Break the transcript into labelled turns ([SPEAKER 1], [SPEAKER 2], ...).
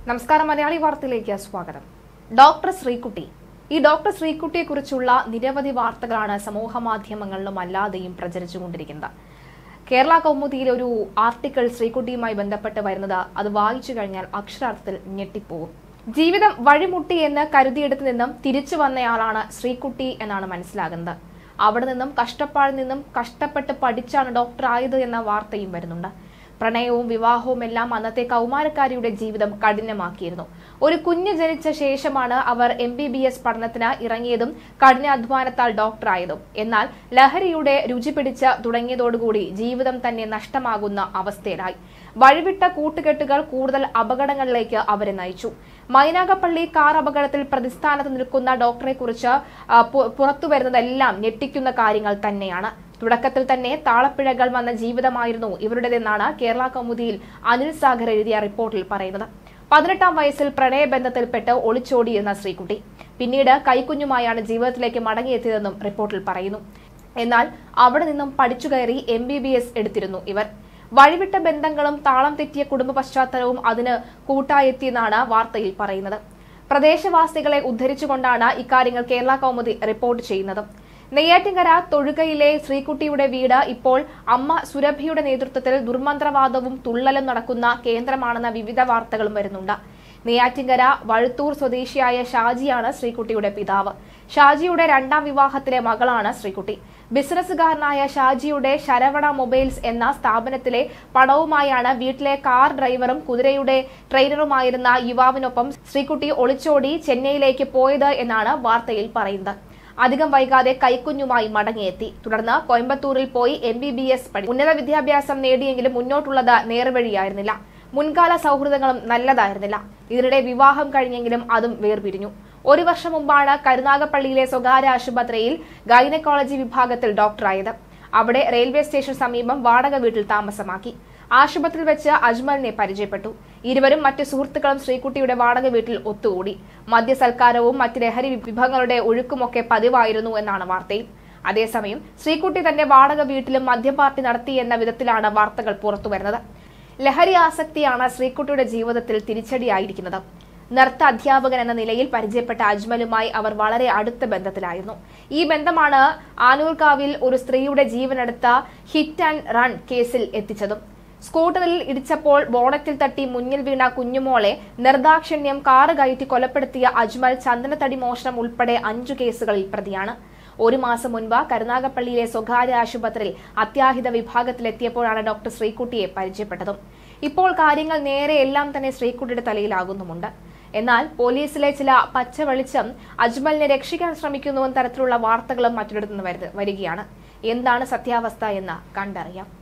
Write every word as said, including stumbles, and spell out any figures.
[SPEAKER 1] നമസ്കാരം, മലയാളി വാർത്തയിലേക്ക് സ്വാഗതം. ഡോക്ടർ ശ്രീകുട്ടി ഈ ഡോക്ടർ ശ്രീകുട്ടിയെക്കുറിച്ചുള്ള നിരവധി വാർത്തകളാണ് സമൂഹ മാധ്യമങ്ങളിലും അല്ലാതെയും പ്രചരിച്ചുകൊണ്ടിരിക്കുന്നത്. കേരള കൗമുദിയിലെ ഒരു ആർട്ടിക്കിൾ ശ്രീകുട്ടിയുമായി ബന്ധപ്പെട്ട് വരുന്നത് അത് വായിച്ചു കഴിഞ്ഞാൽ അക്ഷരാർത്ഥത്തിൽ ഞെട്ടിപ്പോവും. ജീവിതം വഴിമുട്ടി എന്ന് കരുതിയെടുത്ത് നിന്നും തിരിച്ചു വന്നയാളാണ് ശ്രീകുട്ടി എന്നാണ് മനസ്സിലാകുന്നത്. അവിടെ നിന്നും കഷ്ടപ്പാടിൽ നിന്നും കഷ്ടപ്പെട്ട് പഠിച്ചാണ് ഡോക്ടർ ആയത് എന്ന വാർത്തയും വരുന്നുണ്ട്. പ്രണയവും വിവാഹവും എല്ലാം അന്നത്തെ കൗമാരക്കാരിയുടെ ജീവിതം കഠിനമാക്കിയിരുന്നു. ഒരു കുഞ്ഞ് ജനിച്ച ശേഷമാണ് അവർ എം ബി ബി എസ് പഠനത്തിന് ഇറങ്ങിയതും കഠിനാധ്വാനത്താൽ ഡോക്ടറായതും. എന്നാൽ ലഹരിയുടെ രുചി പിടിച്ച് തുടങ്ങിയതോടുകൂടി ജീവിതം തന്നെ നഷ്ടമാകുന്ന അവസ്ഥയിലായി. വഴിവിട്ട കൂട്ടുകെട്ടുകൾ കൂടുതൽ അപകടങ്ങളിലേക്ക് അവരെ നയിച്ചു. മൈനാഗപ്പള്ളി കാർ അപകടത്തിൽ പ്രതിസ്ഥാനത്ത് നിൽക്കുന്ന ഡോക്ടറെ കുറിച്ച് പുറത്തുവരുന്നതെല്ലാം ഞെട്ടിക്കുന്ന കാര്യങ്ങൾ തന്നെയാണ്. തുടക്കത്തിൽ തന്നെ താളപ്പിഴകൾ വന്ന ജീവിതമായിരുന്നു ഇവരുടേതെന്നാണ് കേരള കൗമുദിയിൽ അനിൽ സാഗർ എഴുതിയ റിപ്പോർട്ടിൽ പറയുന്നത്. പതിനെട്ടാം വയസ്സിൽ പ്രണയബന്ധത്തിൽപ്പെട്ട് ഒളിച്ചോടിയിരുന്ന ശ്രീകുട്ടി പിന്നീട് കൈക്കുഞ്ഞുമായാണ് ജീവിതത്തിലേക്ക് മടങ്ങിയെത്തിയതെന്നും റിപ്പോർട്ടിൽ പറയുന്നു. എന്നാൽ അവിടെ നിന്നും പഠിച്ചുകയറി എം ബി ബി എസ് എടുത്തിരുന്നു ഇവർ. വഴിവിട്ട ബന്ധങ്ങളും താളം തെറ്റിയ കുടുംബ പശ്ചാത്തലവും അതിന് കൂട്ടായെത്തിയെന്നാണ് വാർത്തയിൽ പറയുന്നത്. പ്രദേശവാസികളെ ഉദ്ധരിച്ചുകൊണ്ടാണ് ഇക്കാര്യങ്ങൾ കേരള കൗമുദി റിപ്പോർട്ട് ചെയ്യുന്നത്. നെയ്യാറ്റിൻകര തൊഴുകയിലെ ശ്രീകുട്ടിയുടെ വീട് ഇപ്പോൾ അമ്മ സുരഭിയുടെ നേതൃത്വത്തിൽ ദുർമന്ത്രവാദവും തുള്ളലും നടക്കുന്ന കേന്ദ്രമാണെന്ന വിവിധ വാർത്തകളും വരുന്നുണ്ട്. നെയ്യാറ്റിൻകര വഴുത്തൂർ സ്വദേശിയായ ഷാജിയാണ് ശ്രീകുട്ടിയുടെ പിതാവ്. ഷാജിയുടെ രണ്ടാം വിവാഹത്തിലെ മകളാണ് ശ്രീകുട്ടി. ബിസിനസ്സുകാരനായ ഷാജിയുടെ ശരവണ മൊബൈൽസ് എന്ന സ്ഥാപനത്തിലെ പണവുമായാണ് വീട്ടിലെ കാർ ഡ്രൈവറും കുതിരയുടെ ട്രെയിനറുമായിരുന്ന യുവാവിനൊപ്പം ശ്രീകുട്ടി ഒളിച്ചോടി ചെന്നൈയിലേക്ക് പോയത് എന്നാണ് വാർത്തയിൽ പറയുന്നത്. അധികം വൈകാതെ കൈക്കുഞ്ഞുമായി മടങ്ങിയെത്തി. തുടർന്ന് കോയമ്പത്തൂരിൽ പോയി എം ബി ബി എസ് പഠിച്ചു. ഉന്നത വിദ്യാഭ്യാസം നേടിയെങ്കിലും മുന്നോട്ടുള്ളത് നേർവഴിയായിരുന്നില്ല. മുൻകാല സൗഹൃദങ്ങളും നല്ലതായിരുന്നില്ല. ഇതിനിടെ വിവാഹം കഴിഞ്ഞെങ്കിലും അതും വേർപിരിഞ്ഞു. ഒരു വർഷം മുമ്പാണ് കരുനാഗപ്പള്ളിയിലെ സ്വകാര്യ ആശുപത്രിയിൽ ഗൈനക്കോളജി വിഭാഗത്തിൽ ഡോക്ടറായത്. അവിടെ റെയിൽവേ സ്റ്റേഷൻ സമീപം വാടക വീട്ടിൽ താമസമാക്കി. ആശുപത്രിയിൽ വെച്ച് അജ്മലിനെ പരിചയപ്പെട്ടു. ഇരുവരും മറ്റ് സുഹൃത്തുക്കളും ശ്രീകുട്ടിയുടെ വാടക വീട്ടിൽ ഒത്തുകൂടി. മദ്യസൽക്കാരവും മറ്റ് ലഹരി വിഭവങ്ങളുടെ ഒഴുക്കുമൊക്കെ പതിവായിരുന്നു എന്നാണ് വാർത്തയിൽ. അതേസമയം ശ്രീകുട്ടി തന്റെ വാടക വീട്ടിലും മദ്യം പാർട്ടി നടത്തി എന്ന വിധത്തിലാണ് വാർത്തകൾ പുറത്തുവരുന്നത്. ലഹരി ആസക്തിയാണ് ശ്രീകുട്ടിയുടെ ജീവിതത്തിൽ തിരിച്ചടിയായിരിക്കുന്നത്. നൃത്ത അധ്യാപകൻ എന്ന നിലയിൽ പരിചയപ്പെട്ട അജ്മലുമായി അവർ വളരെ അടുത്ത ബന്ധത്തിലായിരുന്നു. ഈ ബന്ധമാണ് ആനൂർക്കാവിൽ ഒരു സ്ത്രീയുടെ ജീവനെടുത്ത ഹിറ്റ് ആൻഡ് റൺ കേസിൽ എത്തിച്ചതും. സ്കൂട്ടറിൽ ഇടിച്ചപ്പോൾ ബോണറ്റിൽ തട്ടി മുന്നിൽ വീണ കുഞ്ഞുമോളെ നിർദാക്ഷിണ്യം കാറ് കയറ്റി കൊലപ്പെടുത്തിയ അജ്മൽ ചന്ദനത്തടി മോഷണം ഉൾപ്പെടെ അഞ്ചു കേസുകളിൽ പ്രതിയാണ്. ഒരു മാസം മുൻപ് കരുനാഗപ്പള്ളിയിലെ സ്വകാര്യ ആശുപത്രിയിൽ അത്യാഹിത വിഭാഗത്തിലെത്തിയപ്പോഴാണ് ഡോക്ടർ ശ്രീകുട്ടിയെ പരിചയപ്പെട്ടതും. ഇപ്പോൾ കാര്യങ്ങൾ നേരെ എല്ലാം തന്നെ ശ്രീകുട്ടിയുടെ തലയിലാകുന്നുമുണ്ട്. എന്നാൽ പോലീസിലെ ചില പച്ച വെളിച്ചം അജ്മലിനെ രക്ഷിക്കാൻ ശ്രമിക്കുന്നുവെന്ന തരത്തിലുള്ള വാർത്തകളും മറ്റൊരിടത്തുനിന്ന് വരികയാണ്. എന്താണ് സത്യാവസ്ഥ എന്ന് കണ്ടറിയാം.